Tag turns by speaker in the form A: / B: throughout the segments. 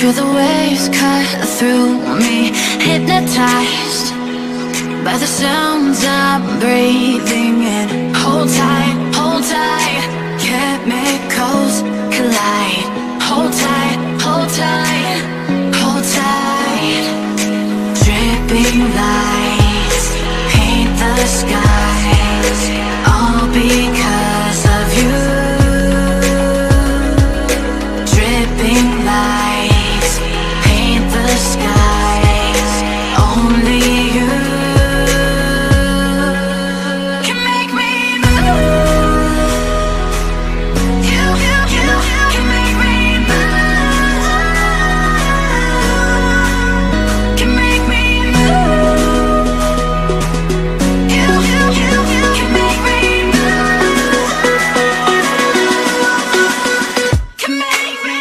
A: Feel the waves cut through me, hypnotized by the sounds I'm breathing in. Hold tight, chemicals collide. Hold tight, hold tight, hold tight. Dripping lights paint the skies, all because of you. Dripping lights paint the skies, only you can make me move. You can make me move. Can make me move. You can make me move. Can make me.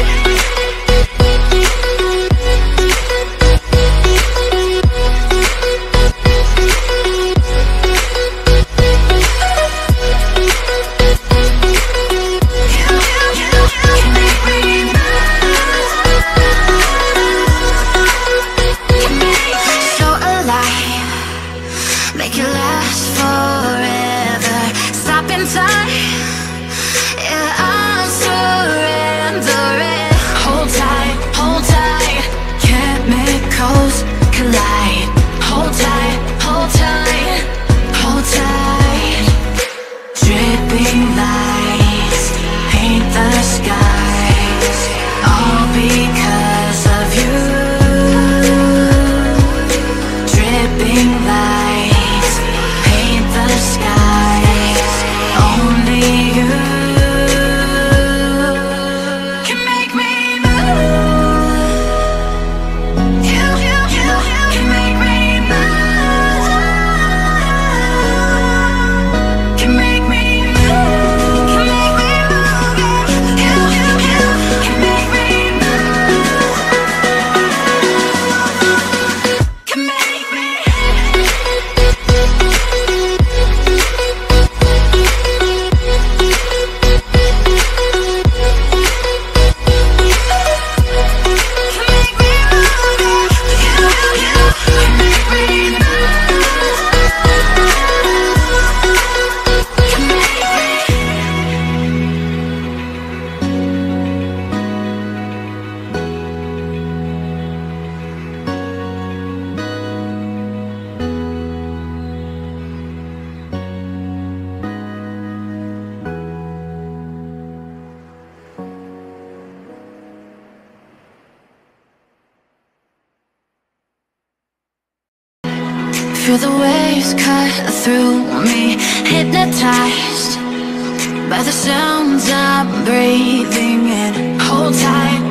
A: So alive, make it last forever. Stop in time, yeah, I'm surrendering. Hold tight, chemicals collide. Hold tight, hold tight, hold tight. Dripping lights paint the skies, all because of you. Dripping lights paint the skies, only you can make me move. You can make me move. Can make me move. Can make me move. You can make me move. Can make me. Feel the waves cut through me, hypnotized by the sounds I'm breathing in. Hold tight,